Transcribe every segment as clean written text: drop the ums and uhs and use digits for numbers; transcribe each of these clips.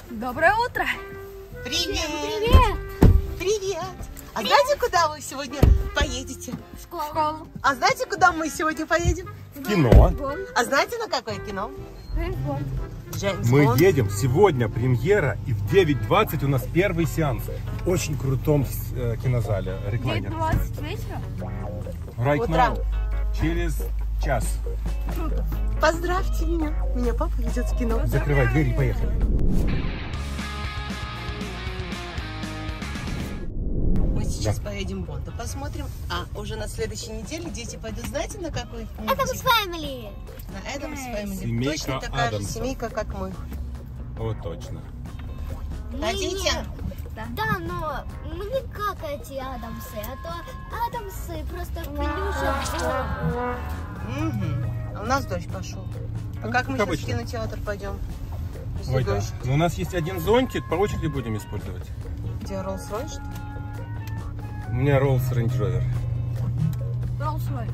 Доброе утро! Привет! Привет! Привет! А знаете, куда вы сегодня поедете? В школу. А знаете, куда мы сегодня поедем? Кино. А знаете, на какое кино? Джеймс Мы Бонд. едем сегодня премьера, и в 9:20 у нас первый сеанс. В очень крутом кинозале. Рекламе. 9:20 вечера? Right Утра. now. Через час. Круто. Поздравьте меня. Меня папа ведет в кино. Закрывай дверь и поехали. Мы сейчас поедем в Бонда. Посмотрим. А уже на следующей неделе дети пойдут, знаете, на какой? Адамс Фэмили. На Адамс Фэмили. Семейка Точно такая же Адамсов. семейка, как мы. Вот точно. Хотите? Да, но мы не как эти Адамсы, а то Адамсы просто в пелюшах. Угу. А у нас дождь пошел. А Ну, как мы как сейчас в обычно. кинотеатр пойдем? Если Ой, да. дождь. Но у нас есть один зонтик, по очереди будем использовать. Где Роллс-Ройс, что ли? У меня Rolls Range Rover. Роллс-Ройс.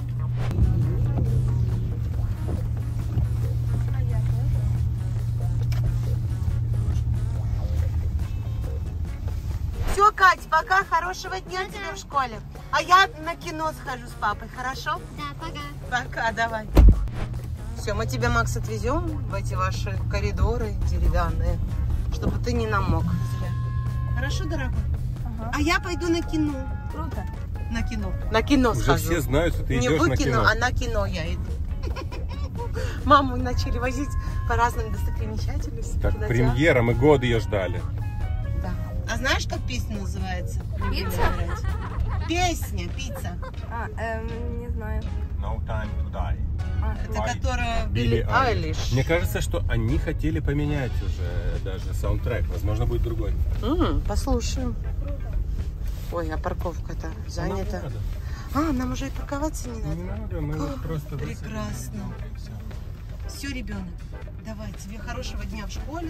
Все, Кать, пока, хорошего дня тебе в школе. А я на кино схожу с папой, хорошо? Да, пока. Пока, давай. Все, мы тебя, Макс, отвезем в эти ваши коридоры деревянные, чтобы ты не намок зря. Хорошо, дорогой? Ага. А я пойду на кино. Круто. На кино. На кино Уже схожу. все знают, что ты Не идешь в на кино, кино. а на кино я иду. Маму начали возить по разным достопримечательностям. Так, кинотеатрам. премьера, мы годы ее ждали. Да. А знаешь, как песня называется? Пицца? Песня, пицца. Не знаю. No time to die. Это Ай, которая Билли Билли Айлиш. Мне кажется, что они хотели поменять уже даже саундтрек. Возможно, будет другой. Послушаем. Ой, а парковка-то занята. Не надо. А, нам уже и парковаться не надо. Не надо, мы вот просто... Прекрасно. Все, ребенок, давай, тебе хорошего дня в школе.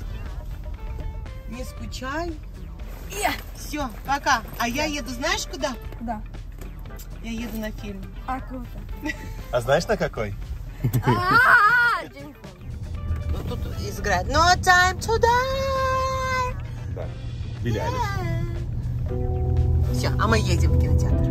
Не скучай. Все, пока. А я еду, знаешь куда? Да. Я еду на фильм. А, круто. А знаешь на какой? Джеймс Бонд. Ну, тут играет No time to die. Да. Билли Айлиш. Все, а мы едем в кинотеатр.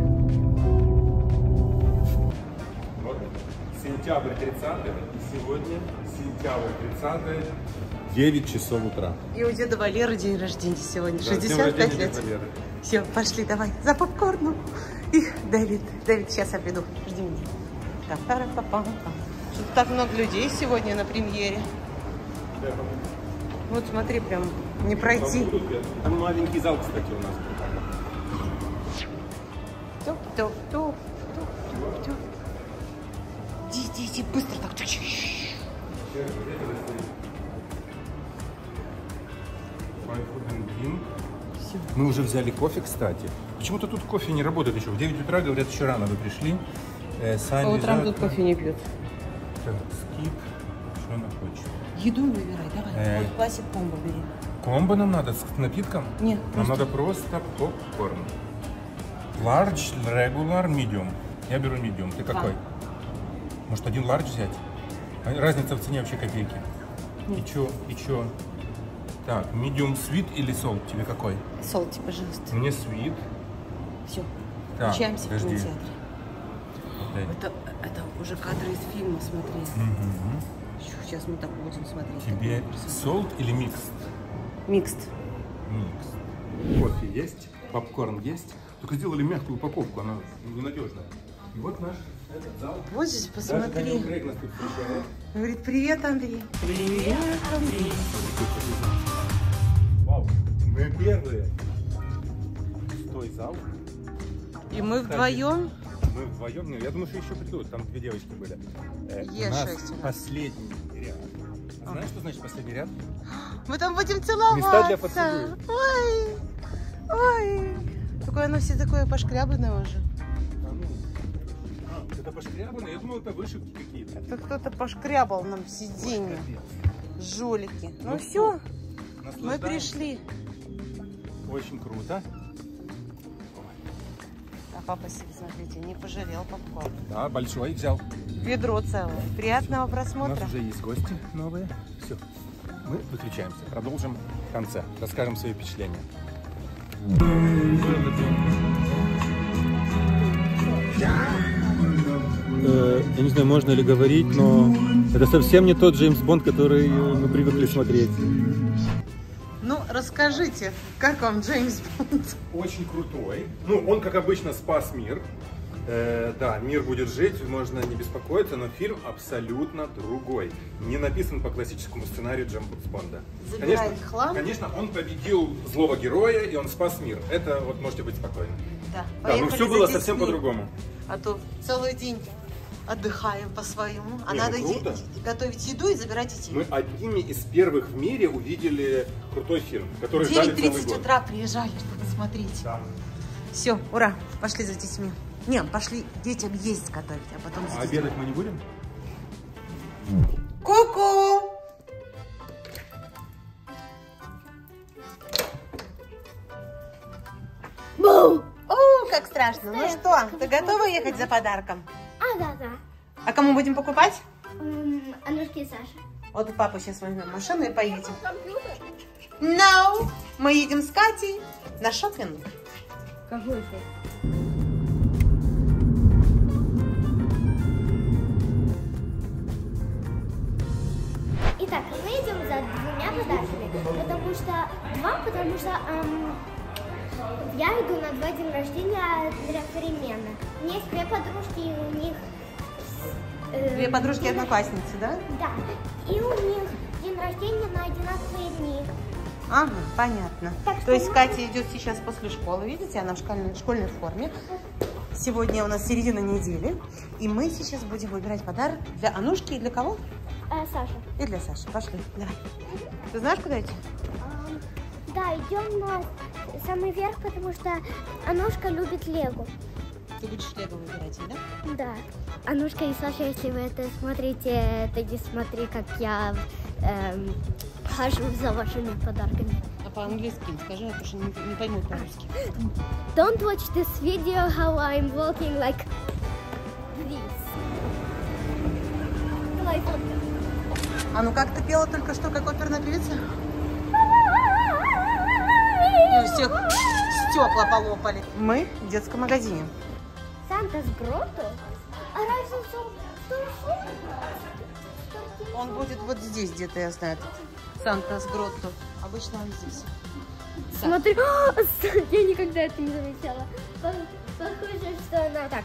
Вот. Сентябрь 30 и сегодня сентябрь 30 9 часов утра. И у деда Валеры день рождения сегодня. Да, с днем 65 рождения, лет. деда Валеры. Все, пошли, давай, за попкорном. И Дэвид, сейчас я приду. Жди меня. Что-то так много людей сегодня на премьере. Вот смотри, прям не пройти. Там маленький зал, кстати, у нас. Тук-тук-тук. Иди, быстро так. Мы уже взяли кофе, кстати. Почему-то тут кофе не работает еще. В 9 утра, говорят, еще рано вы пришли. По утрам тут кофе не пьют. Так, скип. Что она хочет? Еду выбирай, давай. Классик комбо бери. Комбо нам надо с напитком? Нет, Нам просто. надо просто попкорн. Large, regular, medium. Я беру medium. Ты какой? Может, один large взять? Разница в цене вообще копейки. И чё? Так, medium sweet или salt? Тебе какой? Солти, пожалуйста. Мне sweet. Все, Так, включаемся в подожди. кинотеатре. Это уже кадры из фильма, смотри. Сейчас мы так будем смотреть. Тебе salt или mixed? Микст. Mixed. Кофе есть, попкорн есть. Только сделали мягкую упаковку, она ненадежная. И вот наш этот зал. Вот здесь Даже Данил посмотри. Крейг нас тут встречает. Говорит, привет, Андрей. Привет, Андрей. Вау, мы первые. Стой, зал. И мы вдвоем. Мы вдвоем, я думаю, что еще придут, там две девочки были. Е6 У нас у нас. последний ряд. А знаешь, что значит последний ряд? Мы там будем целоваться. Места для поцелуев. Ой. Такое оно все такое пошкрябанное уже. Это пошкрябанное? Я думал, это вышивки какие-то. Это кто-то пошкрябал нам сиденье. Жулики. Ну Ну все, мы Наслаждаемся. пришли. Очень круто. А папа себе, смотрите, не пожалел попкорн. Да, большой взял. Ведро целое. Приятного У нас просмотра. уже есть гости новые. Все. Мы выключаемся. Продолжим в конце. Расскажем свои впечатления. Я не знаю, можно ли говорить, но это совсем не тот Джеймс Бонд, который мы привыкли смотреть. Ну, расскажите, как вам Джеймс Бонд? Очень крутой. Ну, он, как обычно, спас мир. Да, мир будет жить, можно не беспокоиться, но фильм абсолютно другой. Не написан по классическому сценарию Джеймса Бонда. Забирает хлам. Конечно, он победил злого героя, и он спас мир. Это вот можете быть спокойны. Да, Да, но все было совсем по-другому. А то целый день отдыхаем по-своему. А надо круто. готовить еду и забирать детей. Мы одними из первых в мире увидели крутой фильм, который ждали целый 9:30 год. утра приезжали, чтобы смотреть. Да. Все, ура, пошли за детьми. Не, пошли детям есть готовить, а потом за А детьми. обедать мы не будем? Ку-ку! Бу! О, как страшно. Ну что, ты готова ехать за подарком? Да. А кому будем покупать? Анушки и Саша. Вот у папы сейчас возьмем машину и поедем. Компьютер? No! Мы едем с Катей на шопинг. Какой ты? Итак, мы идем за двумя подарками, потому что я иду на 2 дня рождения для перемены. У меня есть 2 подружки, и у них... 2 подружки-одноклассницы, да? Да, и у них день рождения на одинаковые дни. Ага, понятно. Так что То есть мы- Катя идет сейчас после школы, видите, она в школьной форме. Сегодня у нас середина недели, и мы сейчас будем выбирать подарок для Анушки и для кого? Саша. И для Саши. Пошли, давай. Ты знаешь, куда идти? Да, идем на самый верх, потому что Анушка любит Лего. Ты будешь Лего выбирать, да? Да. Анушка и Саша, если вы это смотрите, это не смотри, как я хожу за вашими подарками. А по-английски скажи, я потому что не пойму по-русски. Don't watch this video how I'm walking like this. Давай, фотка. А ну как ты пела только что, как оперная певица? И у всех стекла полопали. Мы в детском магазине. Санта с Гроту? А разница в том, Он будет вот здесь где-то, я знаю. Санта с Гротто. Обычно он здесь. Смотри, я никогда это не замечала. Похоже, что она так.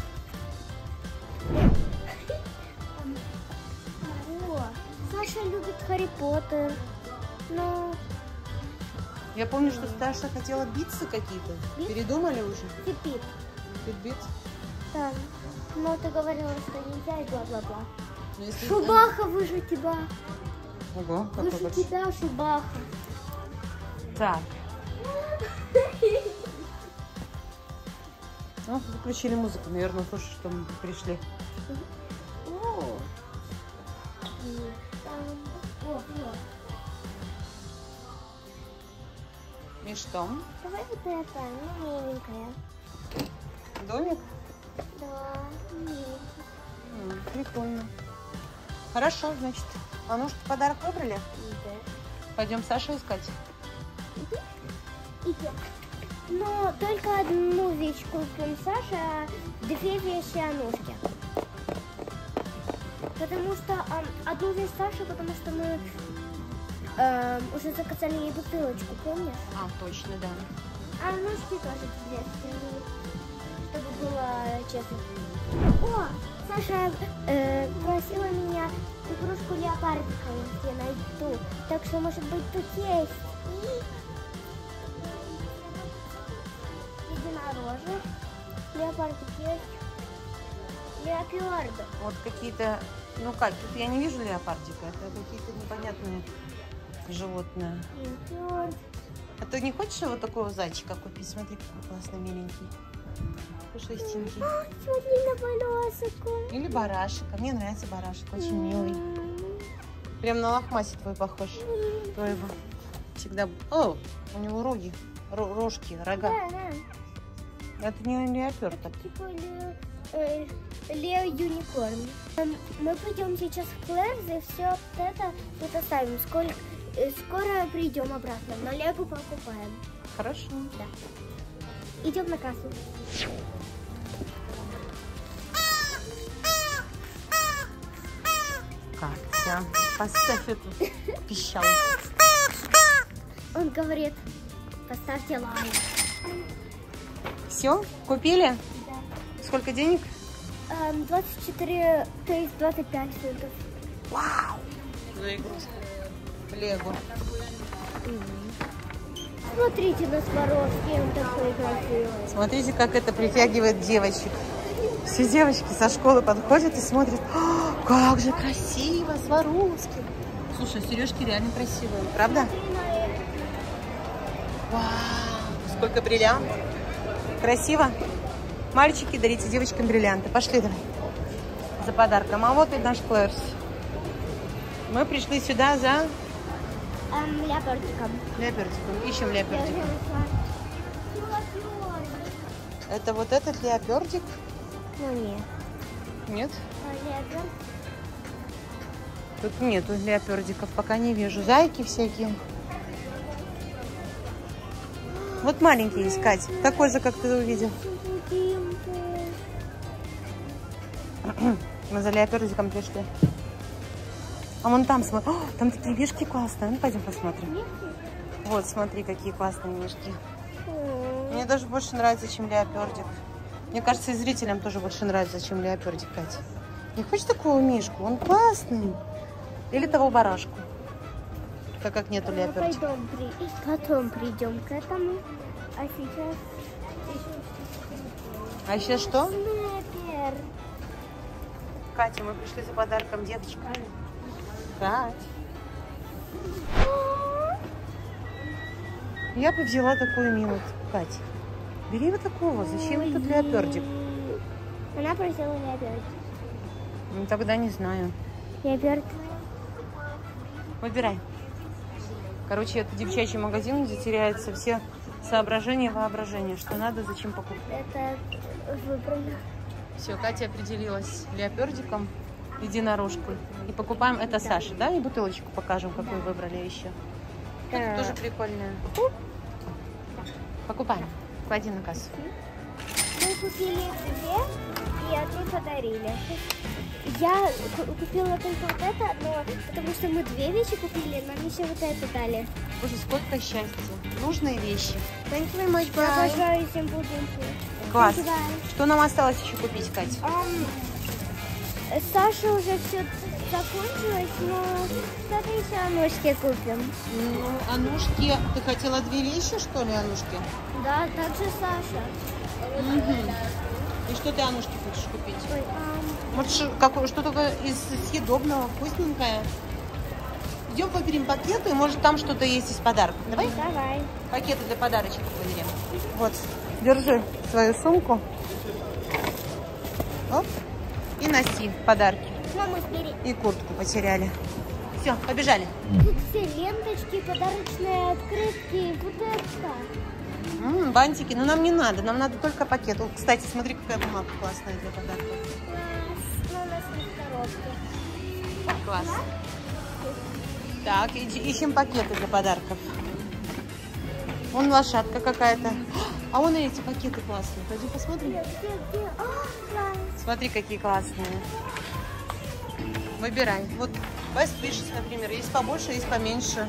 О, Саша любит Гарри Поттер. Ну, Я помню, что Саша хотела битсы какие-то. Битсы? Передумали уже? Фитбит. Фитбит? Да. Но ты говорила, что нельзя и бла-бла-бла. Ну, если- Шубаха выше тебя. Ого, какой Выше большой. тебя Шубаха. Так. Ну, выключили музыку, наверное, слушай, что мы пришли. О. О, И что? давай вот это, ну, миленькая. Домик? Да, миленькая. Прикольно. Хорошо, значит. Анушке подарок выбрали? Пойдем Сашу искать. Идем. Но только одну вещь купим Саше, а 2 вещи Анушке. Потому что одну вещь Саше, потому что мы уже заказали ей бутылочку, помнишь? А, точно, да. А Анушке тоже 2, чтобы было честно. О, Саша просила меня игрушку леопардика, если я найду. Так что, может быть, тут есть. Единорожек. Леопардик есть. Леопарда. Вот какие-то... Ну как, тут я не вижу леопардика. Это какие-то непонятные животные. Леопард. А ты не хочешь вот такого зайчика купить? Смотри, какой классный, миленький. Пушистенький. Смотри на полоску. Или барашек. А мне нравится барашек, очень милый. Прям на лохмасе твой похож. Твоего. Всегда... О, у него роги. Рожки, рога. Да, да. Это не леопард. Это типа Лео Юникорн. Мы пойдем сейчас в Клэрс и все это тут оставим. Скоро придем обратно, но Лего покупаем. Хорошо. Да. Идем на кассу. Катя, поставь эту пищалку. Он говорит, поставьте лайк. Все, купили? Да. Сколько денег? 24, то есть 25 фунтов. Вау! За игрушку. Лего. Смотрите на Сваровский, он такой красивый. Смотрите, как это притягивает девочек. Все девочки со школы подходят и смотрят. «О, как же красиво, Сваровский. Слушай, сережки реально красивые, правда? Вау! Сколько бриллиантов. Красиво? Мальчики, дарите девочкам бриллианты. Пошли давай. За подарком. А вот и наш Клэрс. Мы пришли сюда за... Леопардиком. Леопардиком. Ищем леопардик. Это вот этот леопардик? Ну нет. Нет? Леопард. Тут нету леопардиков, пока не вижу. Зайки всякие. Вот маленький есть, Кать. Такой же, как ты увидел. Мы за леопардиком пришли. А вон там, смотри. О, там такие мишки классные. Ну, пойдем посмотрим. Вот, смотри, какие классные мишки. Мне даже больше нравится, чем леопардик. Мне кажется, и зрителям тоже больше нравится, чем леопардик, Катя. Не хочешь такого мишку? Он классный. Или того барашку. Так как нету леопардика. Потом придем к этому. А сейчас... А сейчас что? Снайпер. Катя, мы пришли за подарком девочка. Кать. Я бы взяла такую милую. Катя, бери вот такого. Зачем этот леопардик? Она просила леопард. Ну, тогда не знаю. Леопард. Выбирай. Короче, это девчачий магазин, где теряются все соображения и воображения. Что надо, зачем покупать. Это выбрано. Все, Катя определилась леопардиком, единорожкой. И покупаем это Саше, да? И бутылочку покажем, какую выбрали еще. Это тоже прикольная. Покупаем. Клади на кассу. Мы купили две и одну подарили. Я купила только вот это, но потому что мы две вещи купили, нам еще вот это дали. Боже, сколько счастья. Нужные вещи. Thank you very much, Я bye. обожаю симпл-димпл. Класс. Что нам осталось еще купить, Кать? Саша уже все закончилось, но что-то еще Анушке купим. Ну, Анушке, ты хотела две вещи, что ли, Анушке? Да, также Саша. И что ты Анушке хочешь купить? Ой, Может, что-то из съедобного, вкусненькое? Идем выберем пакеты, может, там что-то есть из подарков. Давай? Давай. Пакеты для подарочек выберем. Вот, держи свою сумку. Оп. И носи подарки. Мама, бери. И куртку потеряли. Все, побежали. Тут все ленточки, подарочные открытки, вот это. Бантики, но нам не надо, нам надо только пакет. Вот, кстати, смотри, какая бумага классная для подарков. Ну, у нас нет коробки. Класс. Так, ищем пакеты для подарков. Вон лошадка какая-то. А вон и эти пакеты классные. Пойдем посмотрим. Где? Класс. Смотри, какие классные. Выбирай. Вот West Wishes, например. Есть побольше, есть поменьше.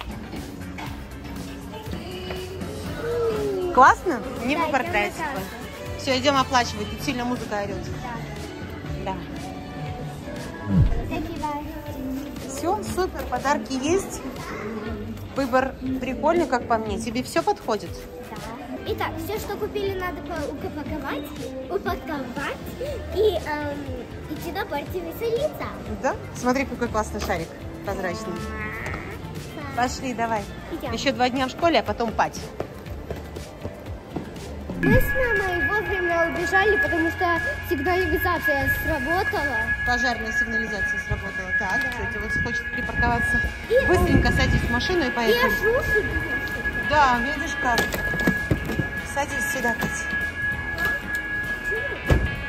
Классно? Не Да, побортайся. идем на кассу. Все, идем оплачивать. Тут сильно музыка орет. Да. Все, супер. Подарки есть. Выбор прикольный, как по мне. Тебе все подходит? Да. Итак, все, что купили, надо упаковать и идти на партию веселиться. Да? Смотри, какой классный шарик прозрачный. Пошли, давай. Идем. Еще 2 дня в школе, а потом пать. Мы с мамой вовремя убежали, потому что сигнализация сработала. Пожарная сигнализация сработала. Так, Да. кстати, вот хочет припарковаться. И Быстренько садись в машину и И поехали. ошибки. Да, видишь как. Садись сюда, Катя.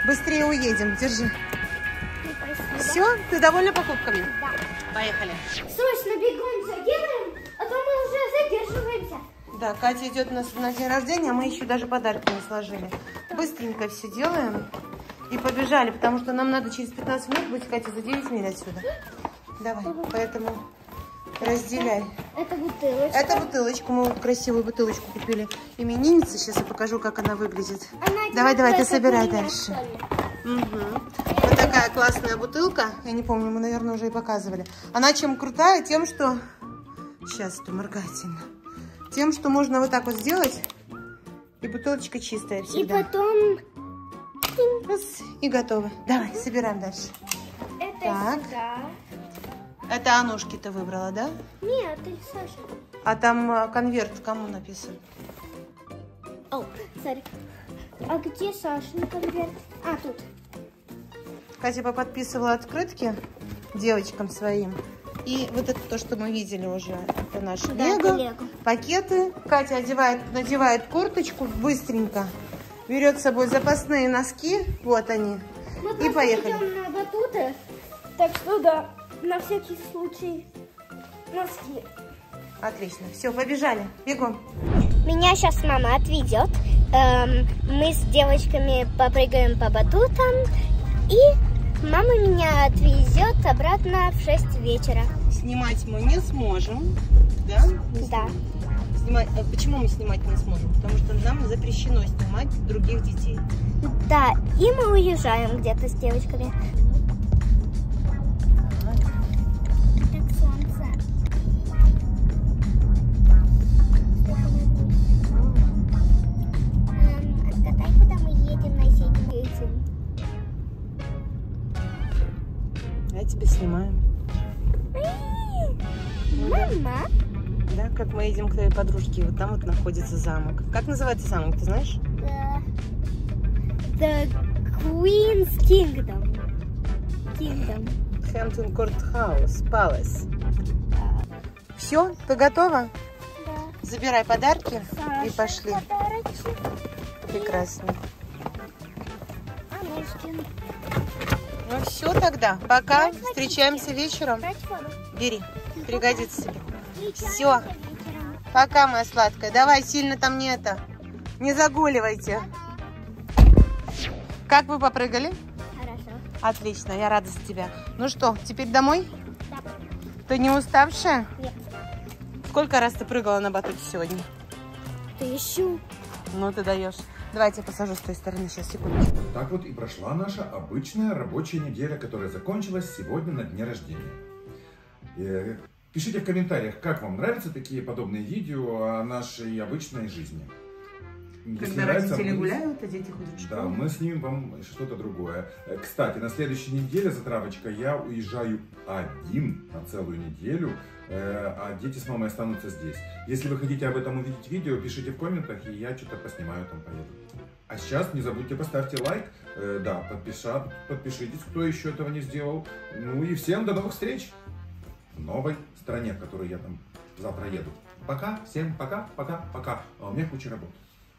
быстрее уедем. Держи. Ну, спасибо. Все? Ты довольна покупками? Да. Поехали. Срочно бегом все делаем, а то мы уже задерживаемся. Да, Катя идет у нас на день рождения, а мы еще даже подарки не сложили. Быстренько все делаем и побежали, потому что нам надо через 15 минут быть, Катя, за 9 миль отсюда. Давай, поэтому разделяй. Это бутылочка. Это бутылочку, мы вот красивую бутылочку купили имениннице. Сейчас я покажу, как она выглядит. Давай, ты собирай дальше. Угу. Вот такая классная бутылка. Я не помню, мы, наверное, уже и показывали. Она чем крутая? Тем, что... Сейчас, это моргательно. Тем, что можно вот так вот сделать, и бутылочка чистая всегда. И потом... Раз, и готово. Давай, собираем дальше. Это Так. сюда. Это Анушки ты выбрала, да? Нет, это Саша. А там конверт кому написан? О, смотри. А где Сашин конверт? А, тут. Катя подписывала открытки девочкам своим. И вот это то, что мы видели уже. Это наш Да, Лего. это Лего. Пакеты. Катя надевает курточку быстренько. Берет с собой запасные носки. Вот они. Мы И просто поехали. идем на батуты. Так что да, на всякий случай носки. Отлично. Все, побежали. Бегом. Меня сейчас мама отведет. Мы с девочками попрыгаем по батутам. И мама меня отвезет обратно в 6 вечера. Снимать мы не сможем. Да? Да. Почему мы снимать не сможем? Потому что нам запрещено снимать других детей. Да, и мы уезжаем где-то с девочками. Так, солнце. Отгадай, куда мы едем на сеть. Я тебя снимаю. Мама. Да, как мы едем к твоей подружке. Вот там вот находится замок. Как называется замок, ты знаешь? The Queen's Kingdom. Hampton Court House Palace. Все, ты готова? Да. Забирай подарки и Саша, пошли. подарочек. Прекрасно. Анушкин. Ну все тогда. Пока. Брать Встречаемся вечером. Брать воду. Бери. Пригодится тебе. Встречаемся Всё. вечером. Пока, моя сладкая. Давай, сильно там не это. Не загуливайте. Как вы попрыгали? Хорошо. Отлично, я рада за тебя. Ну что, теперь домой? Да. Ты не уставшая? Нет. Сколько раз ты прыгала на батуте сегодня? 1000. Ну, ты даешь. Давай я тебя посажу с той стороны. Сейчас, секундочку. Так вот и прошла наша обычная рабочая неделя, которая закончилась сегодня на дне рождения. Пишите в комментариях, как вам нравятся такие подобные видео о нашей обычной жизни. Если нравится, гуляют, а дети ходят в да, мы снимем вам что-то другое. Кстати, на следующей неделе, затравочка, я уезжаю один на целую неделю, а дети с мамой останутся здесь. Если вы хотите об этом увидеть видео, пишите в комментах, и я что-то поснимаю, там поеду. А сейчас не забудьте поставьте лайк, да, подпишитесь, кто еще этого не сделал. Ну и всем до новых встреч в новой стране, в которую я там завтра еду. Пока, всем пока, пока, пока. А у меня куча работы.